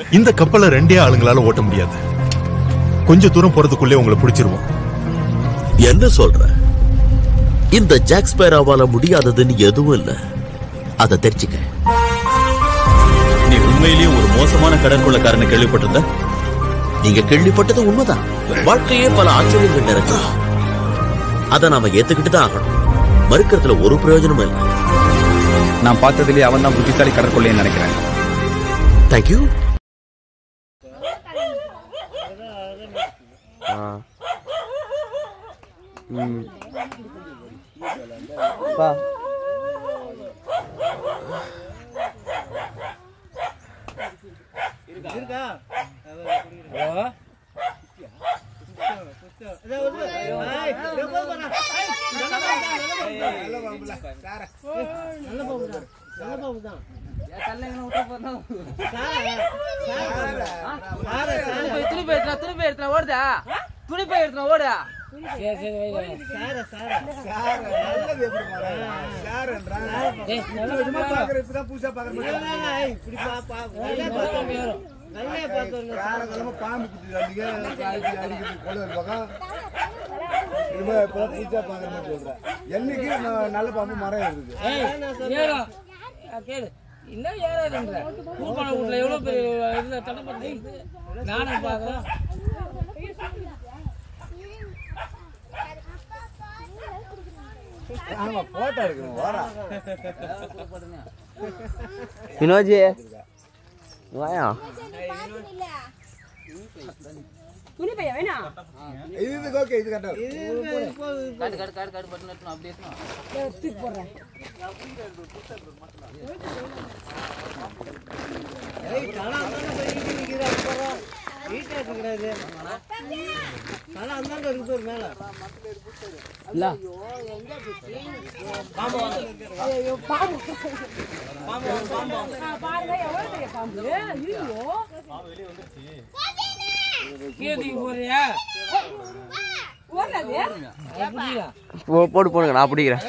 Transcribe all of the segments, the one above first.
இந்த கப்பலை ரெண்டே ஆளுங்களால ஓட்ட முடியாது. கொஞ்ச தூரம் போறதுக்குள்ளே உங்களை பிடிச்சிருவோம். என்ன சொல்ற? இந்த ஜாக் ஸ்பேரோவால முடியாததுன்னு எதுவும் இல்ல. அதை தெரிஞ்சுக்க. நீ உண்மையிலேயே ஒரு மோசமான கடற்கொள்ளக்காரனை கேள்விப்பட்டிருந்த? நீங்க கேள்விப்பட்டது உண்மைதான். வாழ்க்கையே பல ஆச்சரியங்கள் நிறைஞ்சு. அதை நாம ஏத்துக்கிட்டு தான் ஆகணும். மறுக்கிறதுல ஒரு பிரயோஜனமும் இல்லை. நான் பார்த்ததுலேயே அவன் தான் புத்திசாலி கடற்கொள்ளைன்னு நினைக்கிறேன். தேங்க்யூ. என்னைக்கு நல்ல பாம்பு மரம் இருக்குது. இன்னும் ஏறாதுன்ற பூப்பான வீட்டுல எவ்வளவு பெரிய தடை பண்ணி நானும் பாக்குறேன். போட்டோ எடுக்கணும். வினோஜி வாயா. துணி பையா வேணா. இது ஓகே. இது கரெக்டா. காடு பட்டு அப்படியே தூக்கி போடுறேன். போடு போடுங்க, நான் பிடிக்கிறேன்.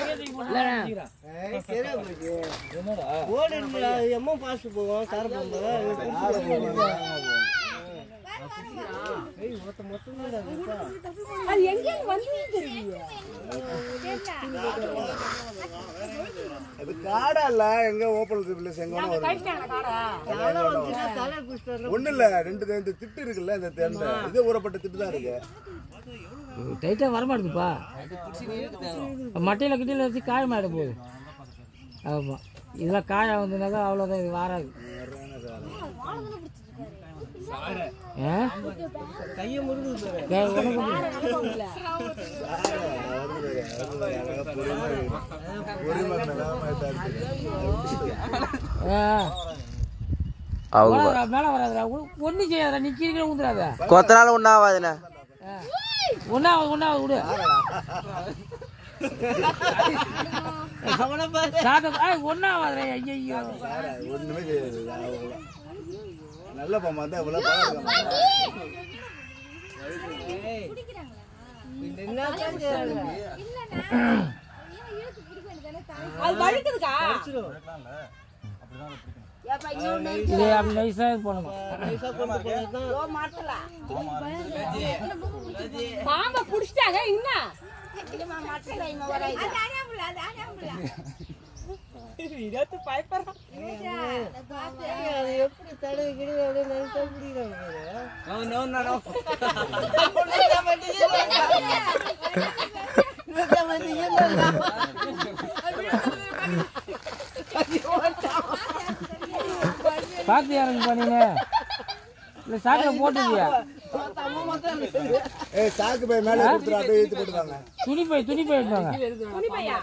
காடா இல்ல, எங்க ஓப்பன் ஒண்ணு இல்ல. ரெண்டு திட்டு இருக்குல்ல, இந்த தெண்டை இது ஊறப்பட்ட திட்டு தான் இருக்கு. டைட்டா வரமாட்டேதுப்பா. மட்டையில கிட்டையில வச்சு காயமாயிட போகுது. ஆமா, இதெல்லாம் காயம் வந்ததுனாக்கா அவ்வளோதான், இது வராது. கையை மேல வராதுடா, ஒன்னும் செய்யாதா. நீ கீழே ஊந்துடாத. கொத்தனால ஒன்னாவாதுண்ணே. ஒன்னாவது விடு. ஒன்னாவது. ஐயோ, ஒண்ணுமே செய்யாது. நல்ல பாம்பா தான் இவ்வளவு பாம்பை புடிச்சிட்டாங்க. இன்னும் எப்படி தடவை பாத்து யாருக்கு பண்ணீங்க? இல்ல சாக்கு போட்டுட்டியா? சாக்கு பை மேல கொடுத்துட்டு அப்படியே ஏத்தி போட்டுவாங்க. துணி பை எடுத்தாங்க. துணி பையா?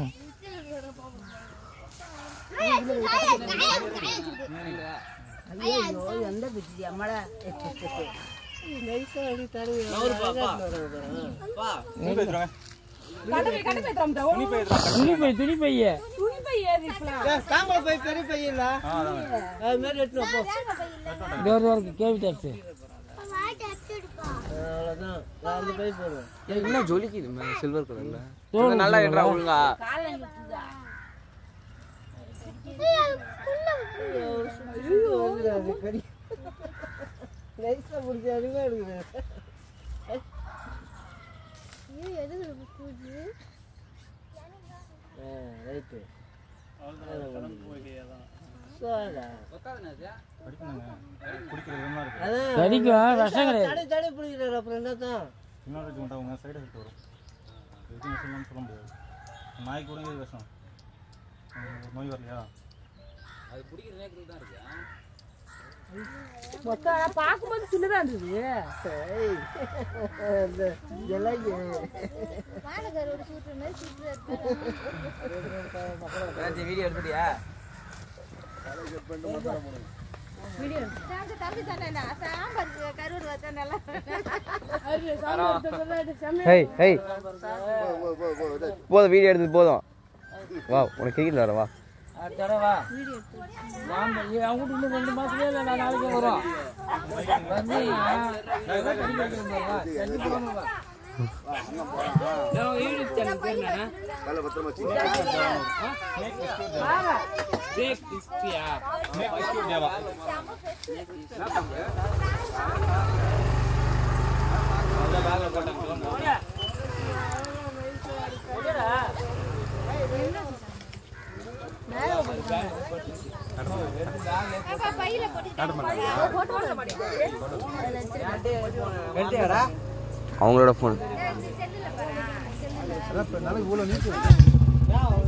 ஐயோ, எந்த பிச்சி அம்மாட நைஸா அடி தடவை. துணி பைய தாம்பளை பை பெரிய பை இல்ல, அது மாதிரி எடுத்துட்டு போ. கேள்வி டாக்ஸ் அவ்வளவுதான். அந்த பை போடுவேன். என்ன ஜொலிக்குது சில்வர் கலர்ல. நல்லா எடுறா ஒழுங்கா. நைஸா பிடிச்சி அருமையா இருக்குது. ரைட்டு கடிக்கும், விஷம் கிடையாது. தடை தடை பிடிக்கிறாரு அப்புறம் என்னத்தான் நாய்க்கு கூட இது விஷம் நோய் வரலையா மொத்தம் பார்க்கும்போது சின்னதா இருந்தது. வீடியோ எடுத்துட்டியா? போதும் வீடியோ எடுத்தது போதும். வா உனக்கு கிரிக்கெட் விளையாட வா. வா அவங்க இன்னும் 2 மாசத்துலயே நான் நாளைக்கு வரும். அவங்களோட போன் நாளைக்கு இவ்வளோ நீச்சு